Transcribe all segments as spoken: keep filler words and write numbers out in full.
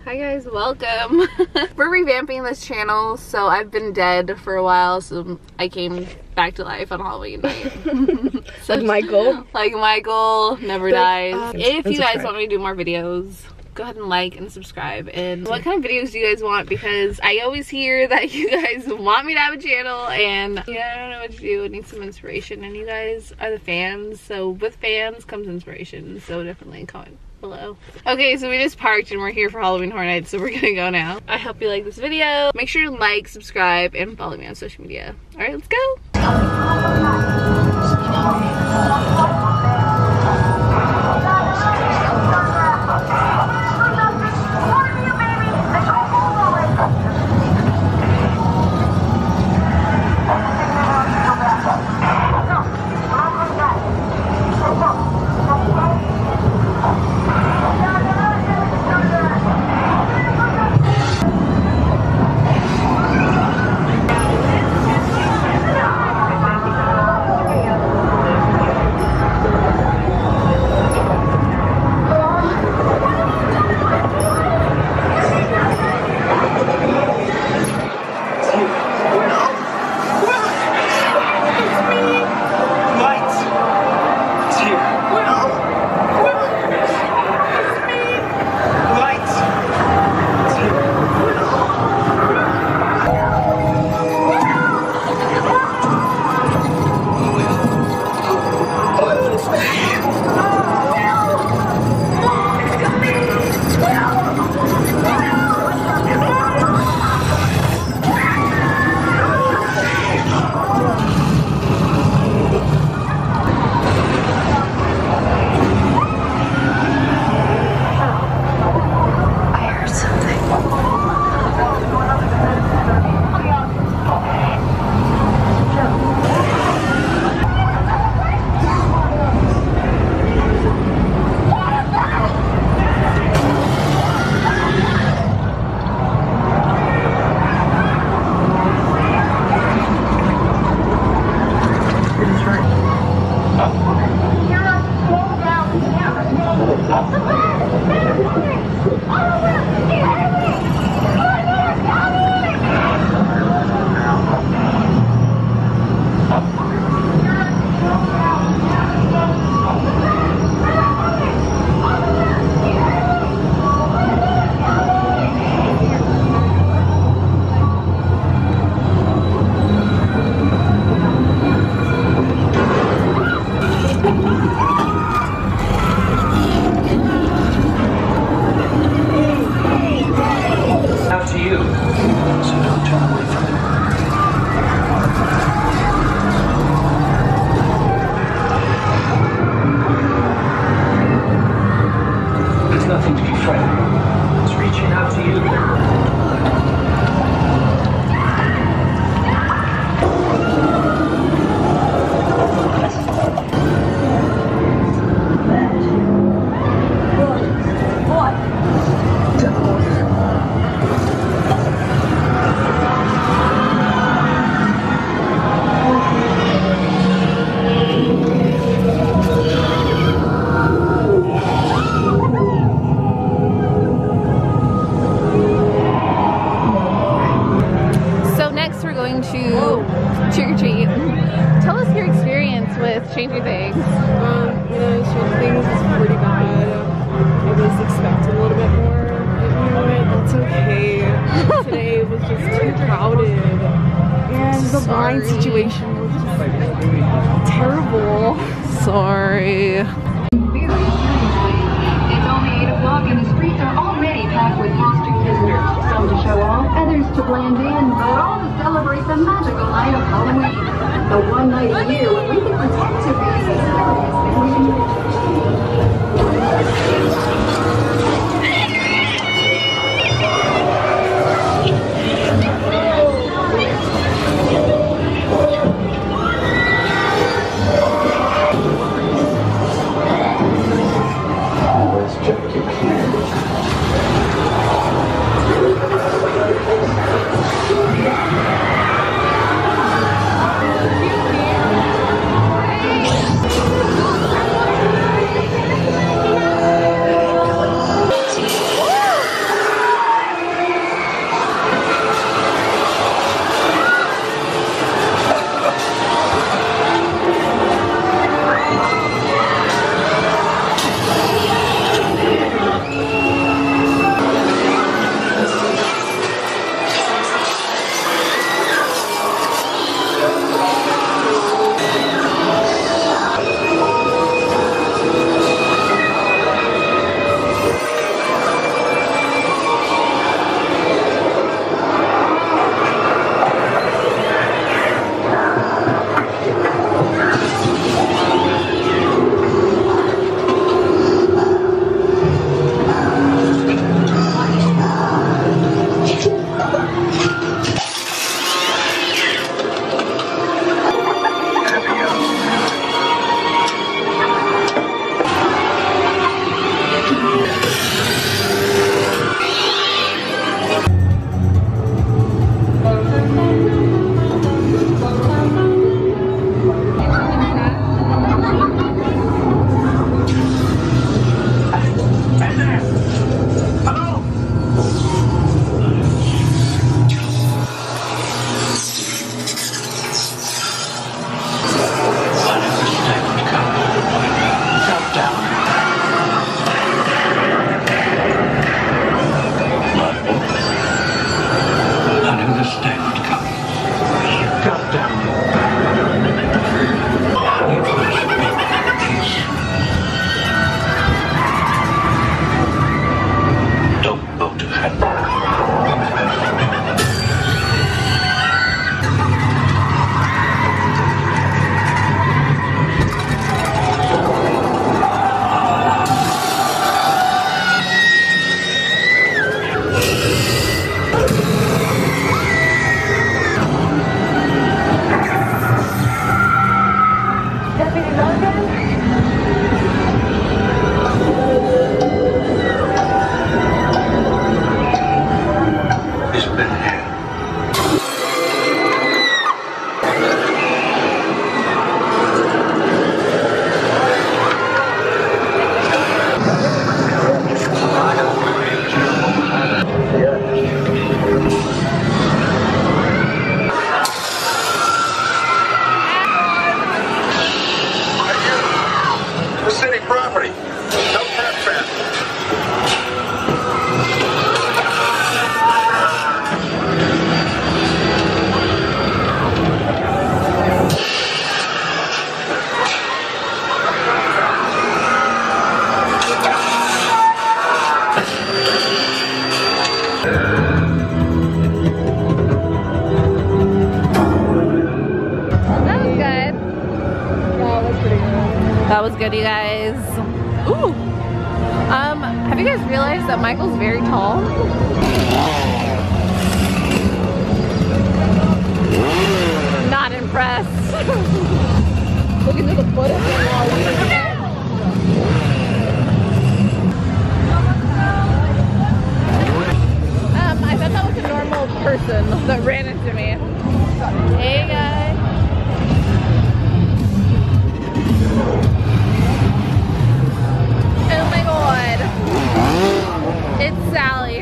Hi guys, welcome. We're revamping this channel, so I've been dead for a while, so I came back to life on Halloween night. So, like Michael? Like Michael, never dies. Uh, if you guys subscribe. want me to do more videos, go ahead and like and subscribe. And what kind of videos do you guys want? Because I always hear that you guys want me to have a channel, and yeah, I don't know what to do. I need some inspiration, and you guys are the fans, so with fans comes inspiration, so definitely comment below. Okay, so we just parked and we're here for Halloween Horror Nights, so we're gonna go now. I hope you like this video. Make sure to like, subscribe, and follow me on social media. Alright, let's go! trick-or-treat. Tell us your experience with Stranger Things. Um, you know, Stranger Things is pretty bad. I was expecting a little bit more. But you know what? That's okay. Today was just too crowded. And the Sorry. blind situation was just terrible. Sorry. It's only eight o'clock and the streets are already packed with costume visitors. Some to show off, others to blend in, but all to celebrate the magical night of Halloween. The one night a year when we can pretend to be as serious as we can. That was good, you guys. Ooh. Um, have you guys realized that Michael's very tall? Not impressed. Look into the foot of Um, I thought that was a normal person that ran into me. Hey guys. Oh my god. It's Sally.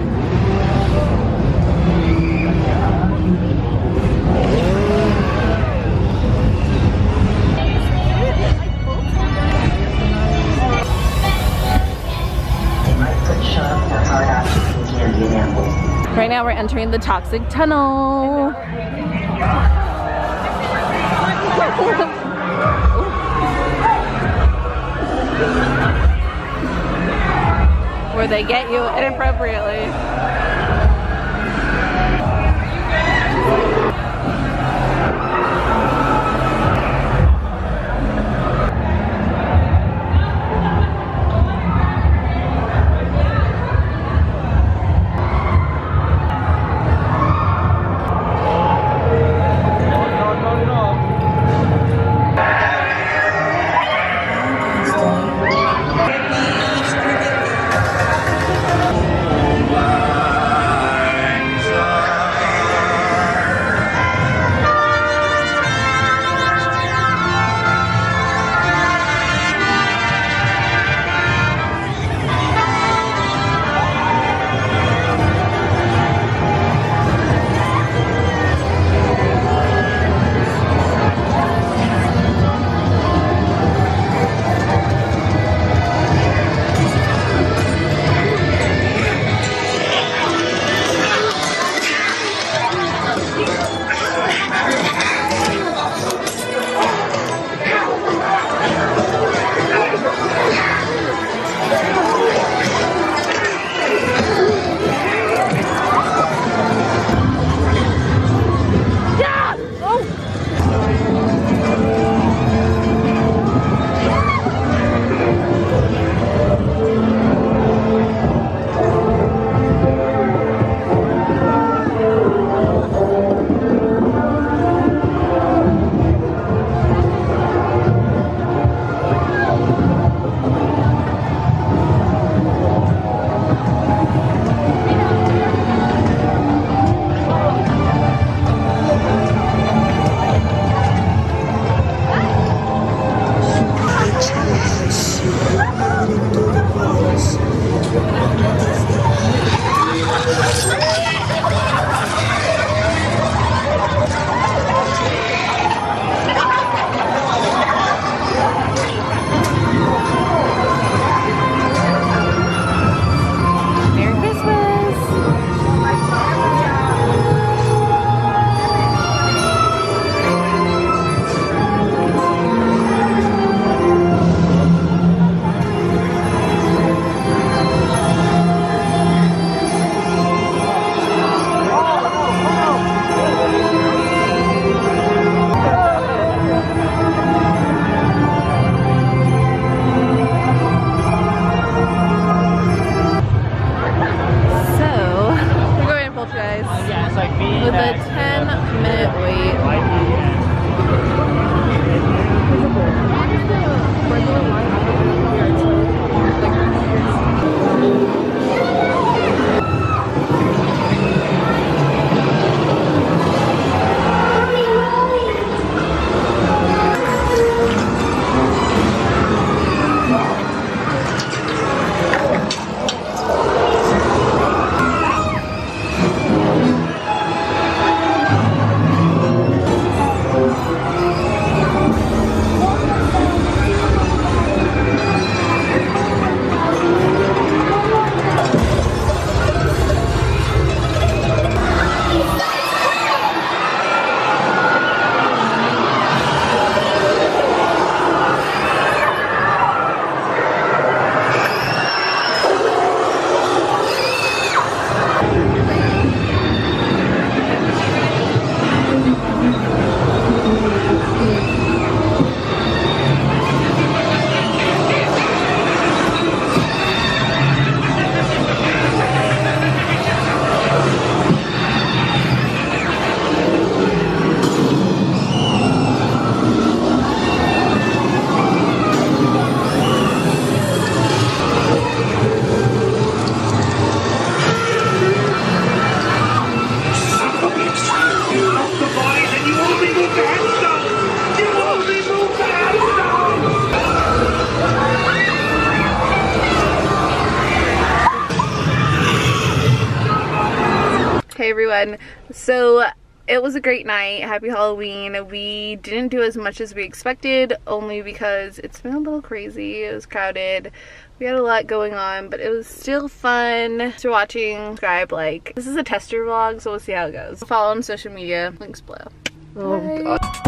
Right now we're entering the toxic tunnel. Where they get you inappropriately. With a ten minute wait. Hey everyone, so it was a great night. Happy Halloween. We didn't do as much as we expected, only because it's been a little crazy. It was crowded. We had a lot going on, but it was still fun. Thanks for watching. Subscribe, like. This is a tester vlog, so we'll see how it goes. Follow on social media. Links below. Oh, Bye. God.